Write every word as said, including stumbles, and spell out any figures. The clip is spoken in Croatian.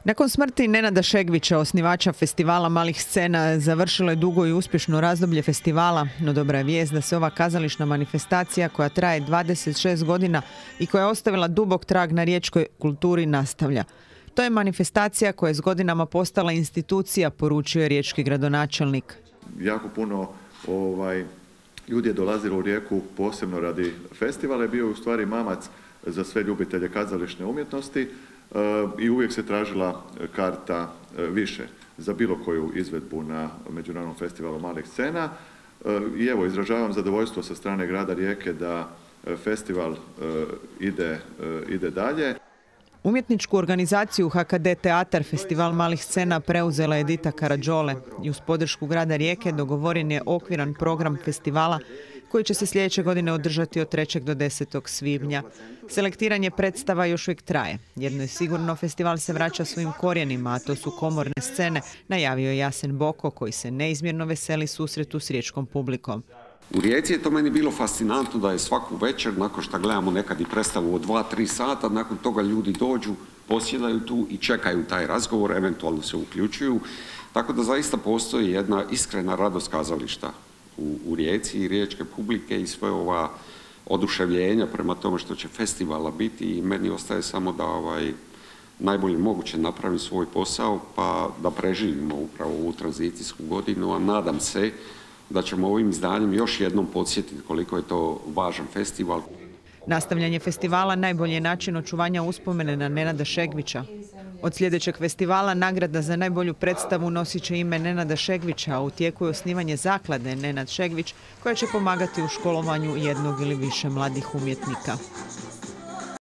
Nakon smrti Nenada Šegvića, osnivača festivala malih scena, završilo je dugo i uspješno razdoblje festivala, no dobra je vijest da se ova kazališna manifestacija koja traje dvadeset šest godina i koja je ostavila dubok trag na riječkoj kulturi nastavlja. To je manifestacija koja je s godinama postala institucija, poručio je riječki gradonačelnik. Jako puno ovaj, ljudi je dolazilo u Rijeku posebno radi festivala, je bio u stvari mamac za sve ljubitelje kazališne umjetnosti i uvijek se tražila karta više za bilo koju izvedbu na Međunarodnom festivalu malih scena. I evo, izražavam zadovoljstvo sa strane grada Rijeke da festival ide, ide dalje. Umjetničku organizaciju H K D Teatar Festival malih scena preuzela je Edita Karadžole i uz podršku grada Rijeke dogovoren je okviran program festivala koji će se sljedeće godine održati od trećeg do desetog svibnja. Selektiranje predstava još uvijek traje. Jedno je sigurno, festival se vraća svojim korijenima, a to su komorne scene, najavio je Jasen Boko, koji se neizmjerno veseli susretu s riječkom publikom. U Rijeci je to meni bilo fascinantno da je svaku večer, nakon što gledamo nekad i predstavu od dva tri sata, nakon toga ljudi dođu, posjedaju tu i čekaju taj razgovor, eventualno se uključuju. Tako da zaista postoji jedna iskrena radost kazališta u, u Rijeci i riječke publike i sve ova oduševljenja prema tome što će festivala biti i meni ostaje samo da ovaj, najbolje moguće napravim svoj posao pa da preživimo upravo ovu tranzicijsku godinu, a nadam se da ćemo ovim izdanjem još jednom podsjetiti koliko je to važan festival. Nastavljanje festivala najbolji je način očuvanja uspomene na Nenada Šegvića. Od sljedećeg festivala nagrada za najbolju predstavu nosit će ime Nenada Šegvića, a u tijeku je osnivanje zaklade Nenad Šegvić koja će pomagati u školovanju jednog ili više mladih umjetnika.